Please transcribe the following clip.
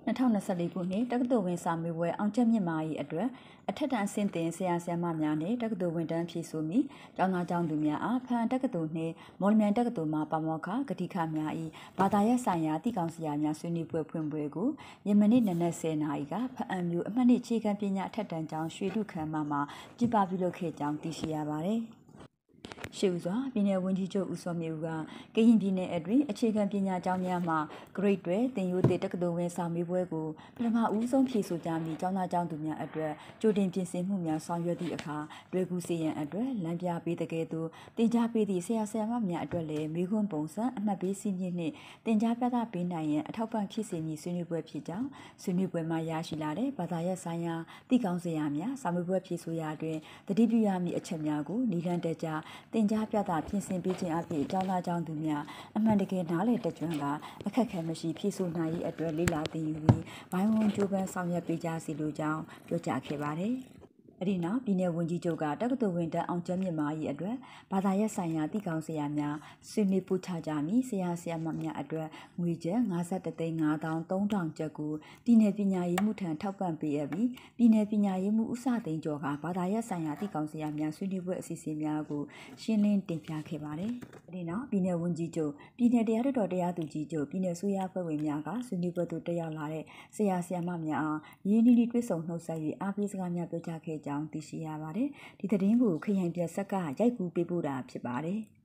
2024ခုနှစ်တက္ကသိုလ်ဝင်စာမေးပွဲအောင်ချက်မြင့်မာ၏အတွက်အထက်တန်းအဆင့်တင်ဆရာဆရာမများနဲ့တက္ကသိုလ်ဝန်ထမ်းဖြည့်ဆိုမိကျောင်းသားကျောင်းသူများအားဖန်တက္ကသိုလ်နှင့်မော်လမြိုင်တက္ကသိုလ်မှပါမောက္ခဂတိခများ၏ဘာသာရပ်ဆိုင်ရာတိကောင်ဆရာများဆွေးနွေးပွဲဖွင့်ပွဲကိုယမနေ့နနက်10:00နာရီကဖအံမျိုးအမှတ်နှစ်ခြေခံပညာအထက်တန်းကျောင်းရွှေထုခမ်းမမှာပြပပြုလုပ်ခဲ့ကြောင်းသိရှိရပါသည်ရှေ့ဦးစွာပြည်내ဝန်ကြီးချုပ်ဦးစောမြေဦးကကရင်ပြည်내အတွင်းအခြေခံပညာကျောင်းများမှာ Grade 12သင်ရိုးသစ်တက္ကသိုလ်ဝင်စာမေးပွဲကိုပထမဦးဆုံးဖြေဆိုကြမည့်ကျောင်းသားကျောင်းသူများအတွက်ကြိုတင်ပြင်ဆင်မှုများဆောင်ရွက်သည့်အခါလွယ်ကူစေရန်အတွက်လမ်းပြပေးတဲ့ကဲ့သို့တင်ကြားပေးသည့်ဆရာဆရာမများအတွက်လည်းမိခွန်းပုံစံအမှတ်ပေးစည်းမျဉ်းနှင့်တင်ကြားပြသပေးနိုင်ရန်အထောက်ပံ့ဖြစ်စေမည့်ဆွေးနွေးပွဲဖြစ်ကြောင်းဆွေးနွေးပွဲမှာရရှိလာတဲ့ဘာသာရပ်ဆိုင်ရာတိကောင်းစရာများစာမေးပွဲဖြေဆိုရာတွင်တတိပြုရမည့်အချက်များကိုနိလန့်တက်ကြတင်ကြားပြသပြင်ဆင်ပေးခြင်းအပြင်ကျောင်းသားကျောင်းသူများအမှန်တကယ်နားလည်တတ်ကျွမ်းကအခက်အခဲမရှိဖြေဆိုနိုင်ရေးအတွက်လေ့လာသင်ယူပြီးဘိုင်းဝန်းကြိုးပမ်းဆောင်ရွက်ပေးကြစီလိုကြောင်းပြောကြားခဲ့ပါတယ်။အဲ့ဒီနောက်ပြည်내ဝန်ကြီးချုပ်ကတက္ကသိုလ်ဝန်ထမ်းအောင်ကျမ်းမြင့်မာ၏အတွက်ဘာသာရပ်ဆိုင်ရာတိကောင်းဆရာများဆွေးနွေးပူချကြမည်ဆရာဆရာမများအတွက်ငွေကျပ်51,530,000ကျပ်ကိုပြည်내ပညာရေးမှုထံထောက်ပံ့ပေးအပ်ပြီးပြည်내ပညာရေးမှုဥစသိန်းကျော်ကဘာသာရပ်ဆိုင်ရာတိကောင်းဆရာများဆွေးနွေးပွဲအစီအစဉ်များကိုရှင်းလင်းတင်ပြခဲ့ပါတယ်။အဲ့ဒီနောက်ပြည်내ဝန်ကြီးချုပ်ပြည်내တရားလွှတ်တော်တရားသူကြီးချုပ်ပြည်내ဆိုရဖွဲ့ဝင်များကဆွေးနွေးပွဲသို့တက်ရောက်လာတဲ့ဆရာဆရာမများအားရင်းနှီးနှီးတွေ့ဆုံနှုတ်ဆက်၍အားပေးစကားများပြောကြားခဲ့ကြောင်းသိရှိရပါတယ်။ဒီသတင်းကိုခရိုင်ပြည်ဆက်ကရိုက်ကူးပေးပို့တာဖြစ်ပါတယ်။